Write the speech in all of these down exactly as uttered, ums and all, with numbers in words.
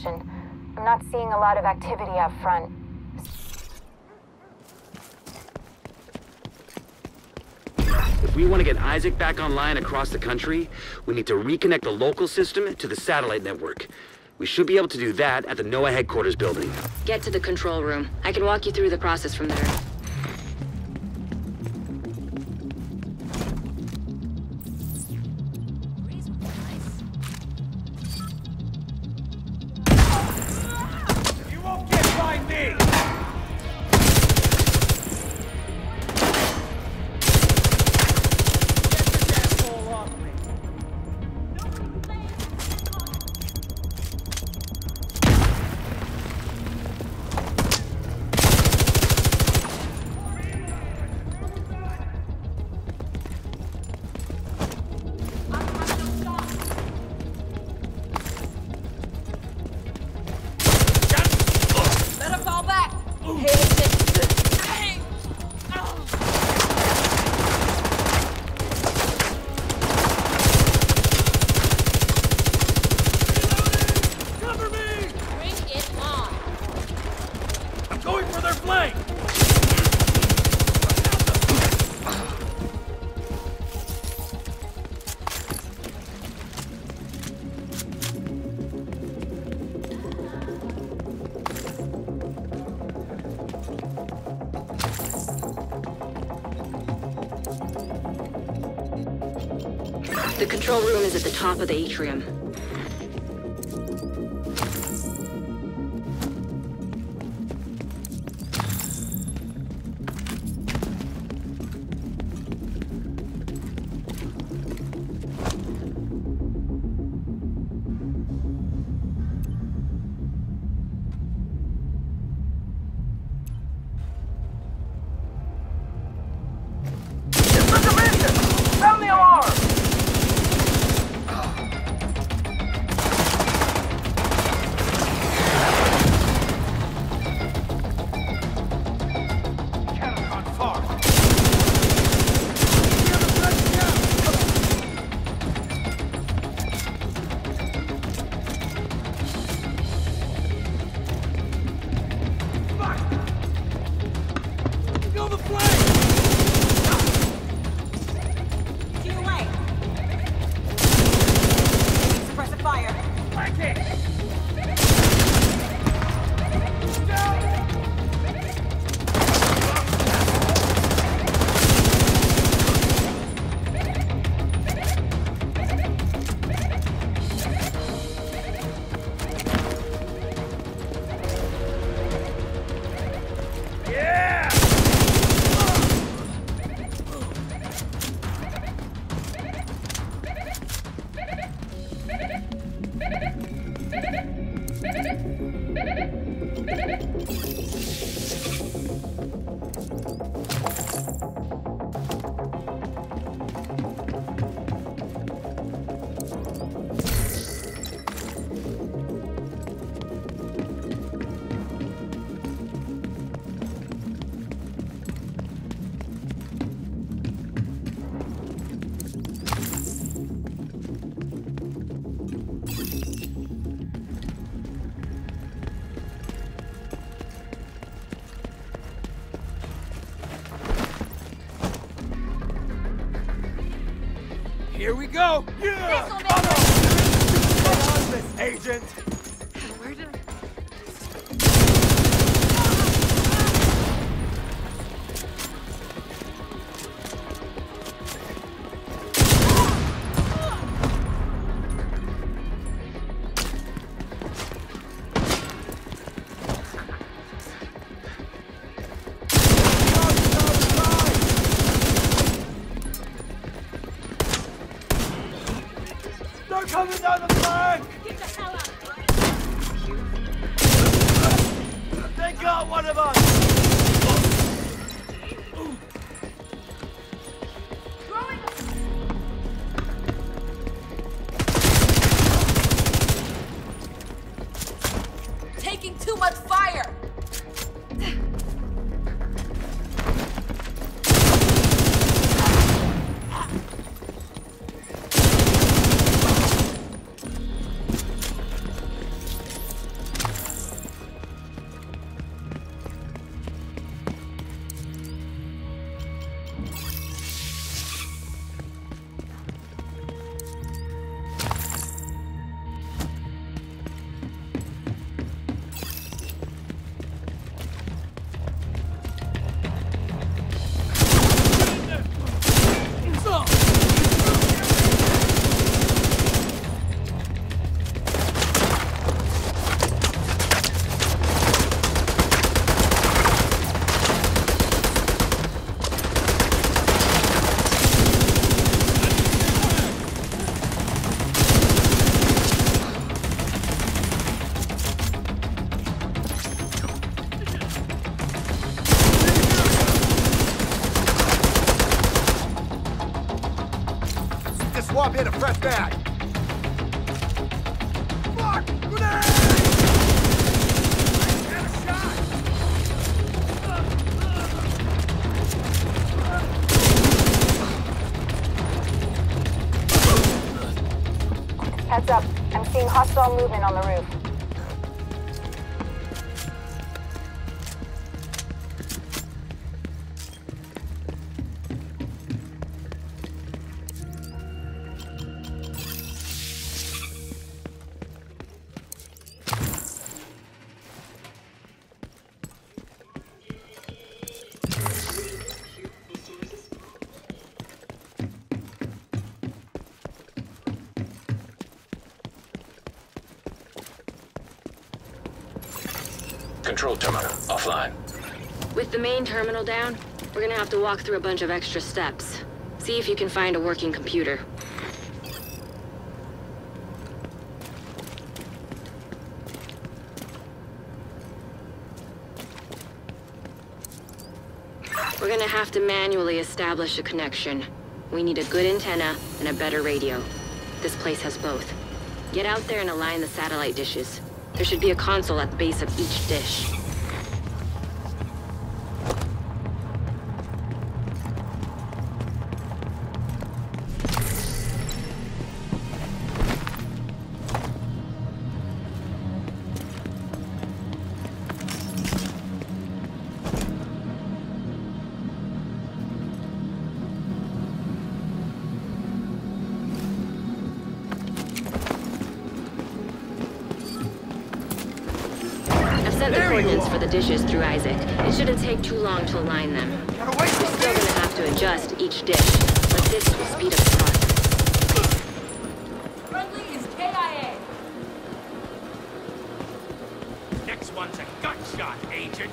location. I'm not seeing a lot of activity out front. If we want to get Isaac back online across the country, we need to reconnect the local system to the satellite network. We should be able to do that at the NOAA headquarters building. Get to the control room. I can walk you through the process from there. You won't get by me! The control room is at the top of the atrium. Here we go! Yeah! Come on! Get on this, agent! Where did I... They're coming down the flank! Get the hell out! They got one of us! Taking too much fire! mob hit a fresh bag. Fuck! Grenade! Get a shot! Heads up. I'm seeing hostile movement on the roof. Control terminal offline. With the main terminal down, we're gonna have to walk through a bunch of extra steps. See if you can find a working computer. We're gonna have to manually establish a connection. We need a good antenna and a better radio. This place has both. Get out there and align the satellite dishes. There should be a console at the base of each dish. Sent the coordinates for the dishes through Isaac. It shouldn't take too long to align them. We're still gonna have to adjust each dish, but this will speed up the process. Friendly is K I A. Next one's a gut shot, Agent.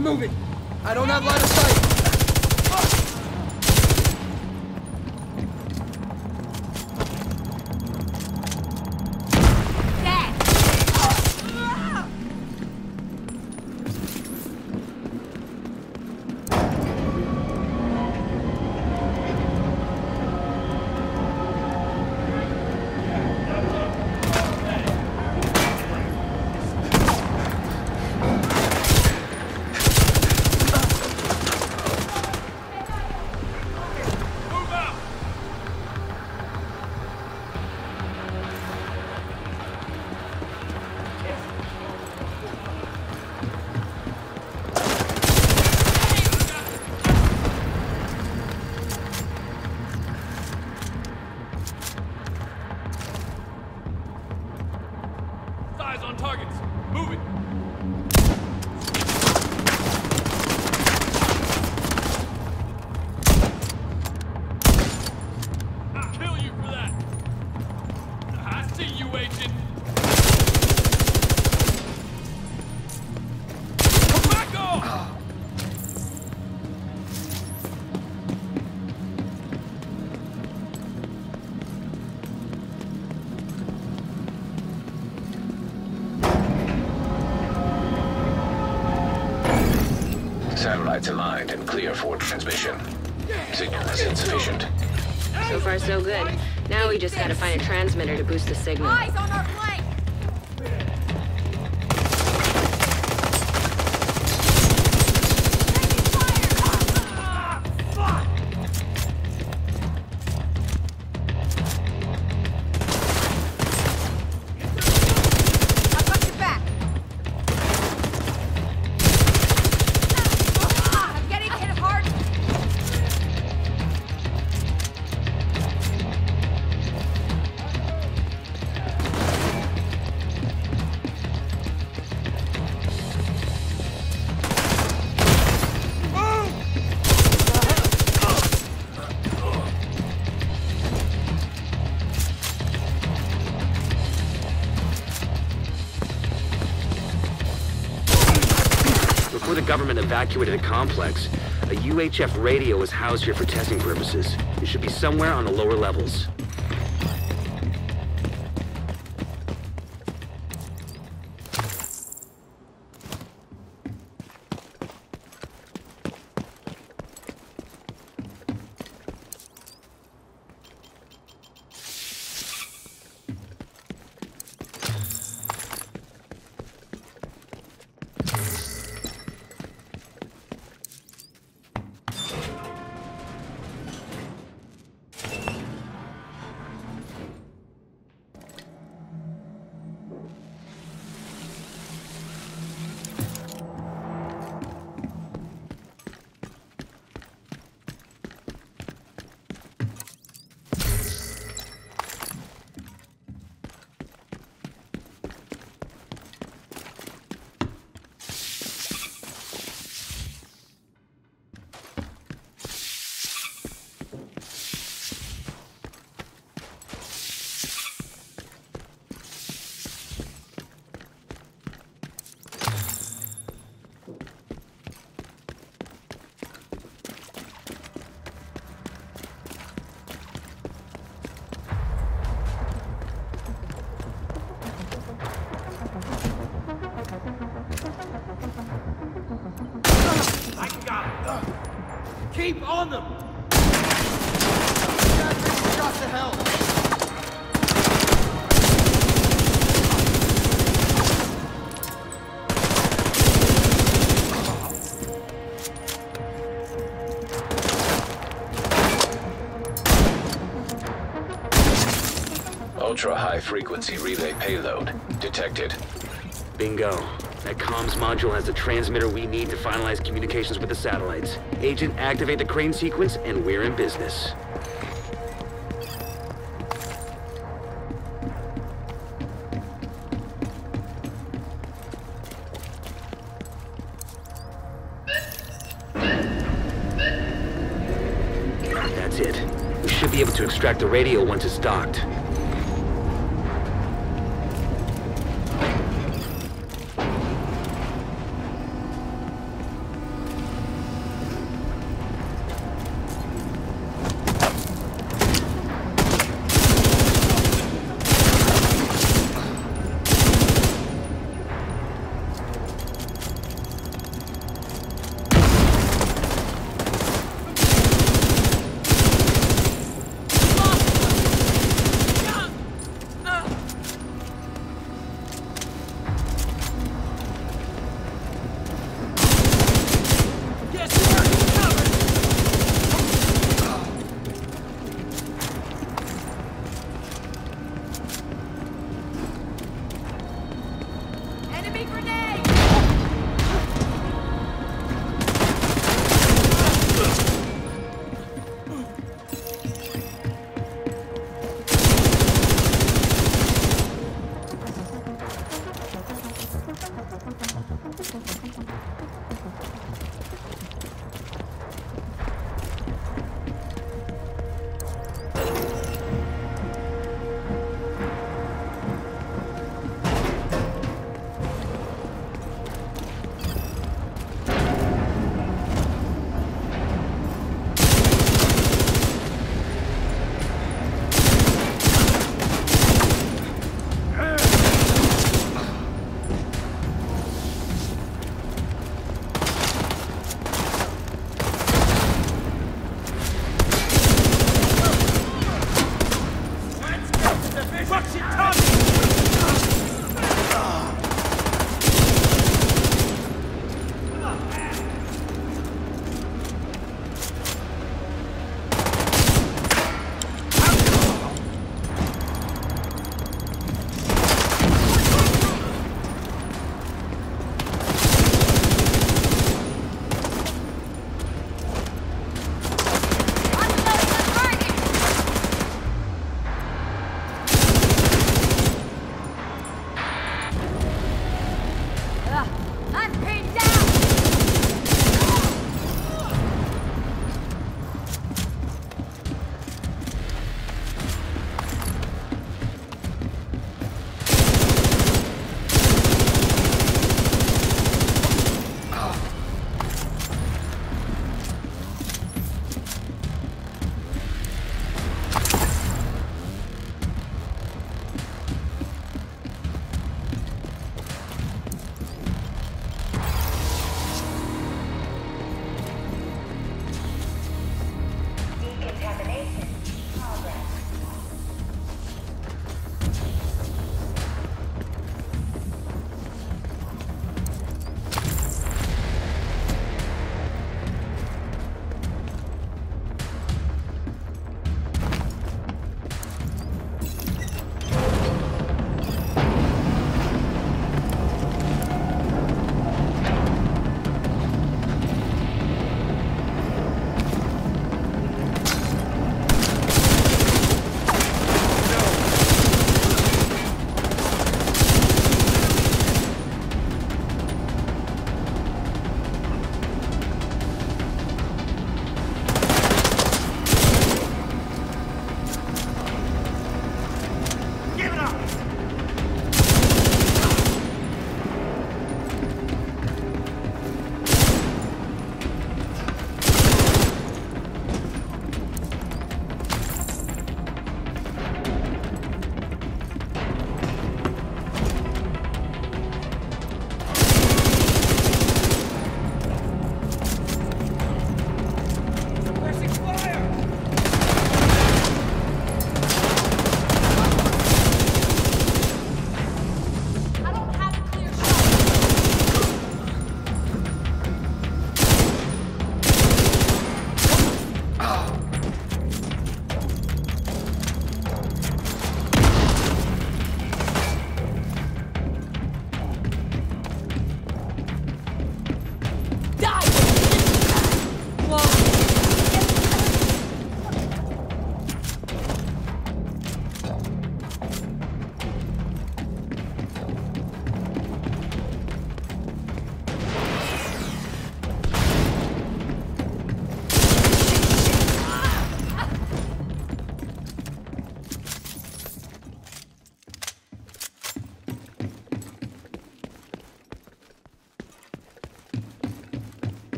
Keep moving. I don't have line of sight. Eyes on targets. Move it. I'll kill you for that. I see you, agent. Back off! Satellites aligned and clear for transmission. Signal is insufficient. So far, so good. Now we just gotta find a transmitter to boost the signal. Eyes on our flank! I've got your back! I'm getting hit hard! Before the government evacuated the complex, a U H F radio was housed here for testing purposes. It should be somewhere on the lower levels. Keep on them! Shot to hell! Ultra-high frequency relay payload detected. Bingo. That comms module has the transmitter we need to finalize communications with the satellites. Agent, activate the crane sequence, and we're in business. That's it. We should be able to extract the radio once it's docked.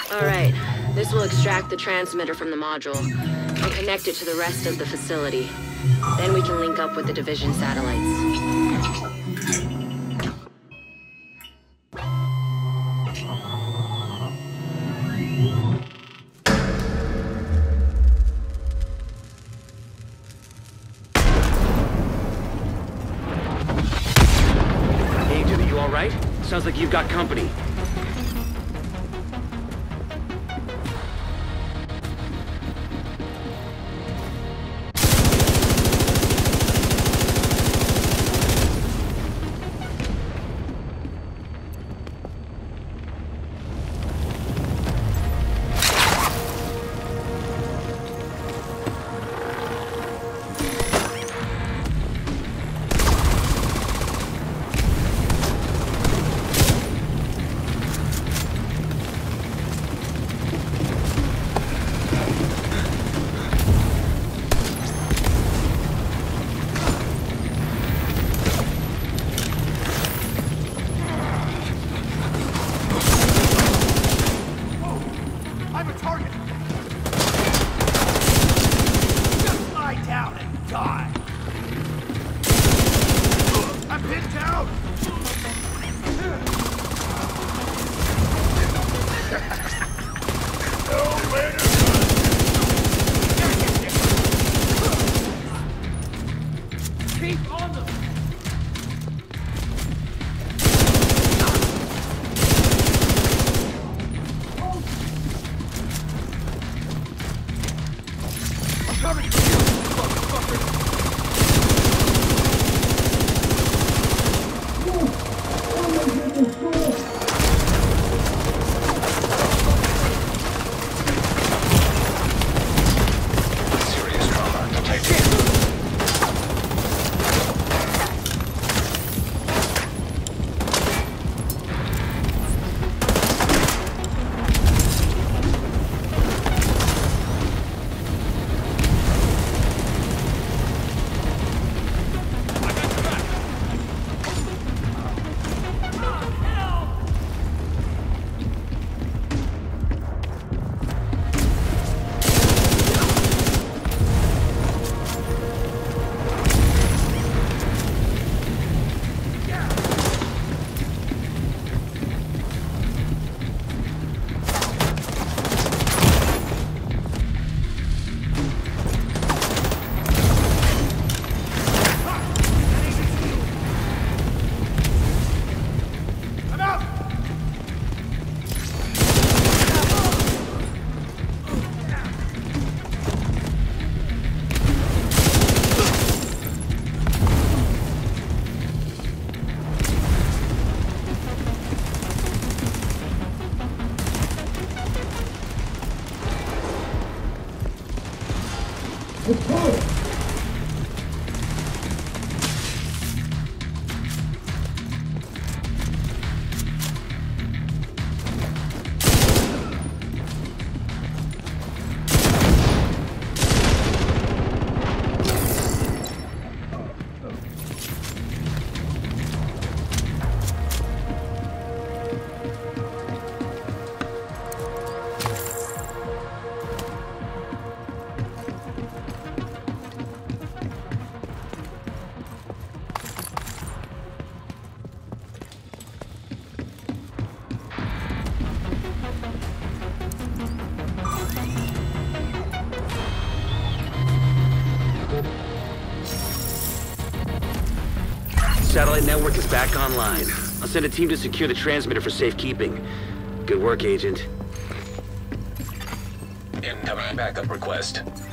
Alright, this will extract the transmitter from the module and connect it to the rest of the facility. Then we can link up with the Division satellites. Agent, are you alright? Sounds like you've got company. I'm a target! Just lie down and die! I'm pinned down! Nowhere to run! Keep on them! Coming for you, motherfucker! Serious trauma detected. I'm out! Satellite network is back online. I'll send a team to secure the transmitter for safekeeping. Good work, Agent. Incoming backup request.